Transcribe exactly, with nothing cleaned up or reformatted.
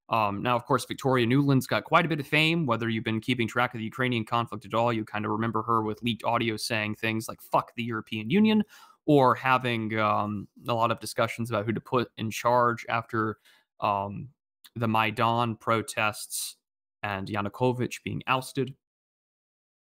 Um, now, of course, Victoria Nuland's got quite a bit of fame. Whether you've been keeping track of the Ukrainian conflict at all, you kind of remember her with leaked audio saying things like "fuck the European Union," or having um, a lot of discussions about who to put in charge after um, the Maidan protests and Yanukovych being ousted.